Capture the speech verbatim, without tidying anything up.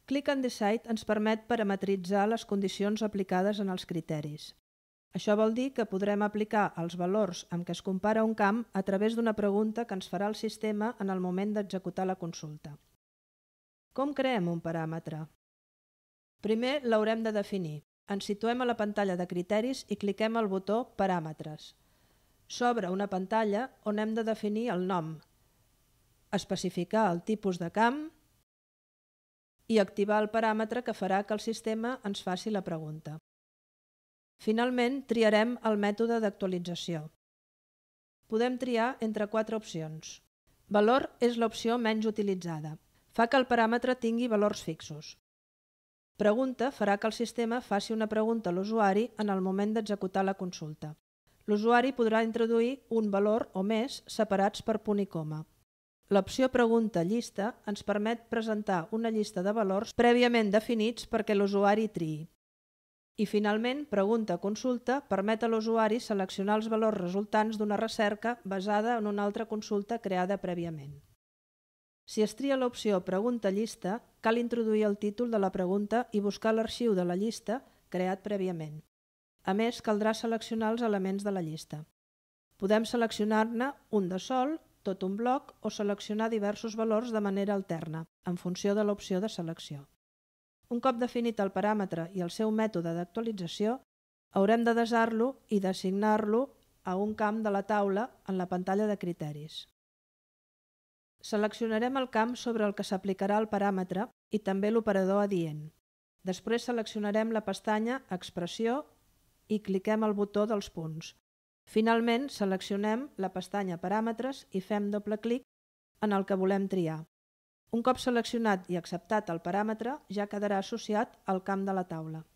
Click and Decide ens permet parametritzar les condicions aplicades en els criteris. Això vol dir que podrem aplicar els valors amb què es compara un camp a través d'una pregunta que ens farà el sistema en el moment d'executar la consulta. Com creem un paràmetre? Primer l'haurem de definir. Ens situem a la pantalla de criteris i cliquem al botó Paràmetres. S'obre una pantalla on hem de definir el nom, especificar el tipus de camp i activar el paràmetre que farà que el sistema ens faci la pregunta. Finalment, triarem el mètode d'actualització. Podem triar entre quatre opcions. Valor és l'opció menys utilitzada. Fa que el paràmetre tingui valors fixos. Pregunta farà que el sistema faci una pregunta a l'usuari en el moment d'executar la consulta. L'usuari podrà introduir un valor o més separats per punt i coma. L'opció Pregunta llista ens permet presentar una llista de valors prèviament definits perquè l'usuari triï. I finalment, Pregunta Consulta permet a l'usuari seleccionar els valors resultants d'una recerca basada en una altra consulta creada prèviament. Si es tria l'opció Pregunta llista, cal introduir el títol de la pregunta i buscar l'arxiu de la llista creat prèviament. A més, caldrà seleccionar els elements de la llista. Podem seleccionar-ne un de sol, tot un bloc o seleccionar diversos valors de manera alterna, en funció de l'opció de selecció. Un cop definit el paràmetre i el seu mètode d'actualització, haurem de desar-lo i d'assignar-lo a un camp de la taula en la pantalla de criteris. Seleccionarem el camp sobre el que s'aplicarà el paràmetre i també l'operador adient. Després seleccionarem la pestanya Expressió i cliquem al botó dels punts. Finalment, seleccionem la pestanya Paràmetres i fem doble clic en el que volem triar. Un cop seleccionat i acceptat el paràmetre, ja quedarà associat al camp de la taula.